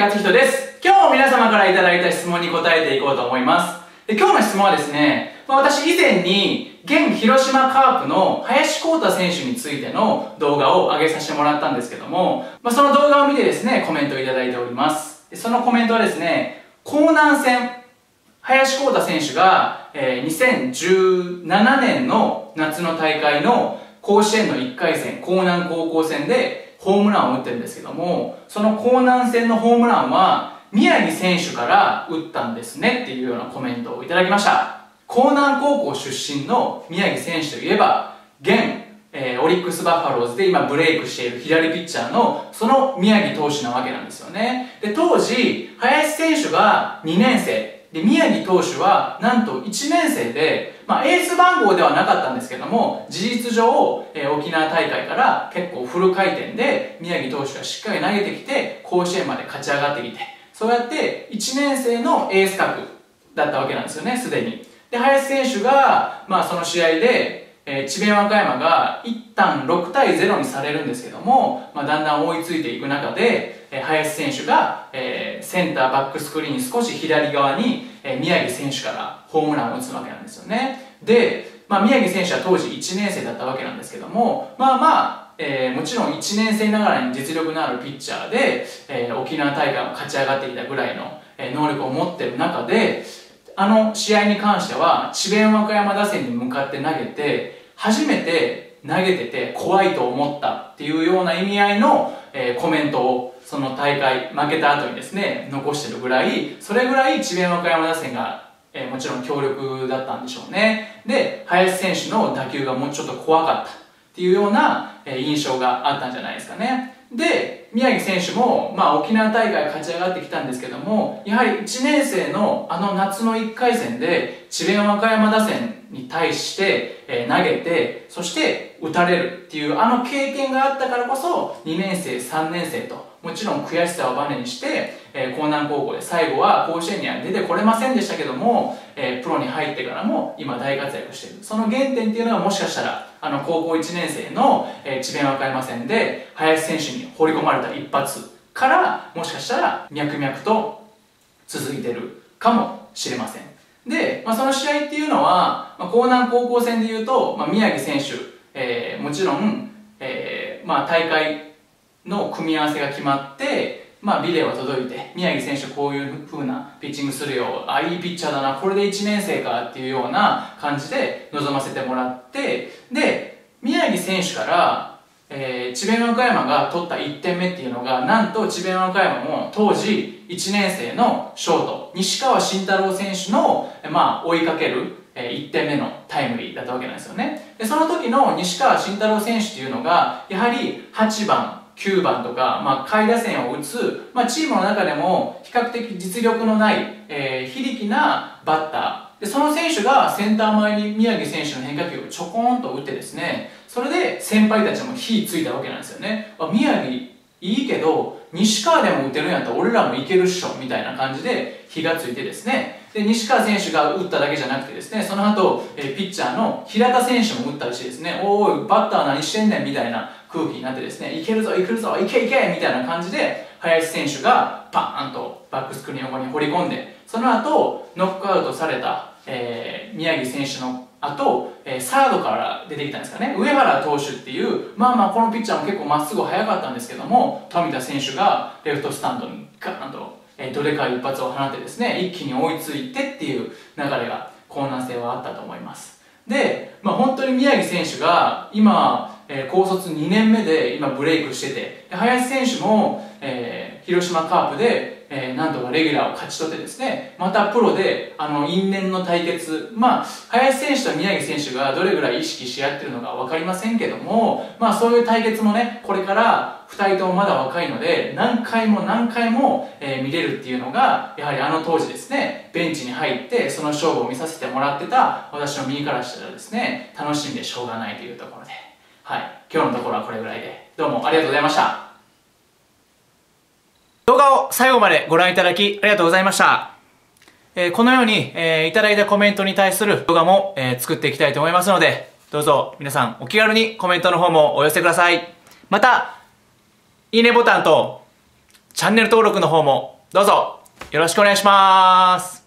克人です。今日も皆様からいただいた質問に答えていこうと思います。で、今日の質問はですね、私以前に現広島カープの林晃太選手についての動画を上げさせてもらったんですけども、その動画を見てですね、コメントをいただいております。でそのコメントはですね、江南戦、林晃太選手が、2017年の夏の大会の甲子園の1回戦、江南高校戦でホームランを打ってるんですけども、その江南戦のホームランは宮城選手から打ったんですねっていうようなコメントをいただきました。江南高校出身の宮城選手といえば、現オリックスバファローズで今ブレイクしている左ピッチャーのその宮城投手なわけなんですよね。で、当時、林選手が2年生、で、宮城投手はなんと1年生で、エース番号ではなかったんですけども、事実上、沖縄大会から結構フル回転で宮城投手がしっかり投げてきて、甲子園まで勝ち上がってきて、そうやって1年生のエース格だったわけなんですよね、すでに。で、林選手が、その試合で、智弁和歌山が一旦6対0にされるんですけども、だんだん追いついていく中で、林選手が、センターバックスクリーン少し左側に、宮城選手からホームランを打つわけなんですよね。で、宮城選手は当時1年生だったわけなんですけども、もちろん1年生ながらに実力のあるピッチャーで、沖縄大会を勝ち上がってきたぐらいの、能力を持っている中で、あの試合に関しては智弁和歌山打線に向かって投げて、初めて投げてて怖いと思ったっていうような意味合いの、コメントをその大会負けた後にですね残してるぐらい、それぐらい智弁和歌山打線が、もちろん強力だったんでしょうね。で、林選手の打球がもうちょっと怖かったっていうような、印象があったんじゃないですかね。で、宮城選手も、沖縄大会勝ち上がってきたんですけども、やはり1年生のあの夏の1回戦で智弁和歌山打線に対して、投げて、そして打たれるっていうあの経験があったからこそ、2年生、3年生と、もちろん悔しさをバネにして、江南高校で最後は甲子園には出てこれませんでしたけども、プロに入ってからも今大活躍している。その原点っていうのはもしかしたら、高校1年生の智弁和歌山戦で林選手に放り込まれた一発からもしかしたら脈々と続いているかもしれません。で、その試合っていうのは、江南高校戦でいうと、宮城選手、もちろん、大会の組み合わせが決まって、ビデオが届いて、宮城選手こういう風なピッチングするよ、いいピッチャーだな、これで1年生かっていうような感じで臨ませてもらって、で、宮城選手から、智弁和歌山が取った1点目っていうのが、なんと智弁和歌山も当時1年生のショート、西川慎太郎選手の、追いかける1点目のタイムリーだったわけなんですよね。で、その時の西川慎太郎選手っていうのが、やはり8番、9番とか、下位打線を打つ、チームの中でも比較的実力のない、非力なバッター。で、その選手がセンター前に宮城選手の変化球をちょこーんと打ってですね、それで先輩たちも火ついたわけなんですよね。宮城いいけど、西川でも打てるんやったら俺らもいけるっしょ、みたいな感じで火がついてですね、で、西川選手が打っただけじゃなくてですね、その後、ピッチャーの平田選手も打ったりしてですね、おい、バッター何してんねんみたいな空気になってですね、いけるぞ、いけるぞ、いけいけみたいな感じで、林選手がパーンとバックスクリーン横に放り込んで、その後、ノックアウトされた、宮城選手の後、サードから出てきたんですかね、上原投手っていう、このピッチャーも結構まっすぐ速かったんですけども、富田選手がレフトスタンドにガーンと、どでかい一発を放ってですね、一気に追いついてっていう流れが江南戦はあったと思います。で、本当に宮城選手が今、高卒2年目で今ブレイクしてて、林選手も、広島カープで、なんとかレギュラーを勝ち取ってですね、またプロで因縁の対決、林選手と宮城選手がどれぐらい意識し合ってるのか分かりませんけども、そういう対決もね、これから2人ともまだ若いので何回も何回も、見れるっていうのがやはり当時ですね、ベンチに入ってその勝負を見させてもらってた私の身からしたらですね、楽しんでしょうがないというところで、今日のところはこれぐらいで、どうもありがとうございました。動画を最後までご覧いただきありがとうございました。このように、いただいたコメントに対する動画も、作っていきたいと思いますので、どうぞ皆さんお気軽にコメントの方もお寄せください。また、いいねボタンとチャンネル登録の方もどうぞよろしくお願いします。